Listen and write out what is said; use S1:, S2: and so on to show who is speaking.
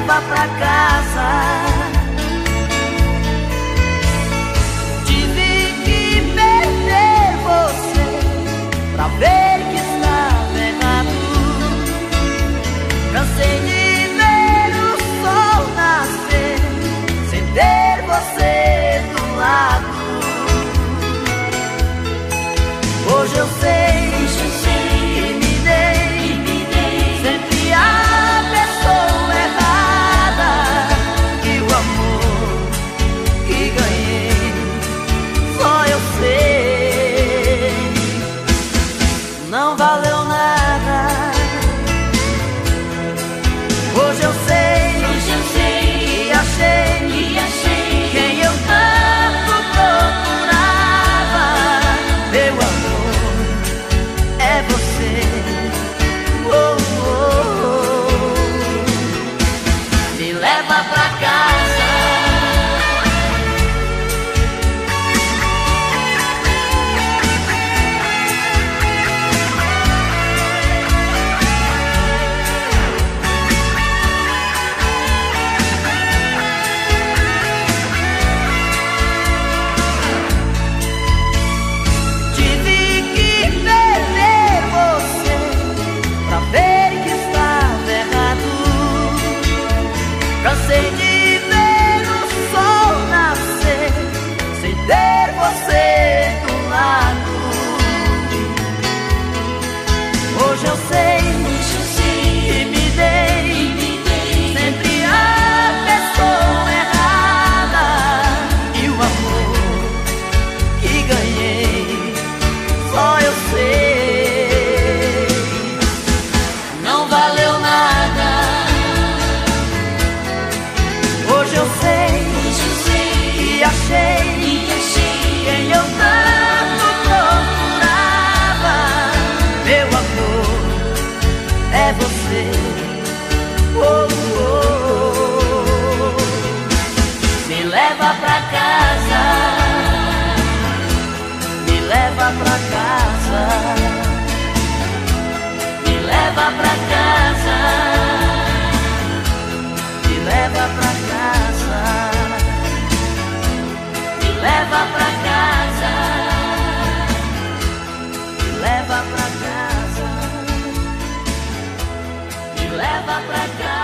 S1: leva pra casa. Tive que perder você pra ver que estava errado. Cansei de ver o sol nascer sem ter você do lado. Hoje eu sei que me dei sempre a pessoa errada, e o amor que ganhei só eu sei. Não valeu nada. Hoje eu sei que achei quem eu tanto procurava. Meu amor, é você. Oh, oh, oh. Me leva pra casa. Cansei de ver o sol nascer sem ter você do lado. Hoje eu sei que me dei sempre a pessoa errada, e o amor que ganhei só eu sei. Não valeu nada. Hoje eu sei que achei quem eu tanto procurava. Meu amor, é você. Oh, oh, oh. Me leva pra casa. Me leva pra casa. Me leva pra casa. Me leva pra casa. Me leva pra casa. Me leva pra casa. Me leva pra casa.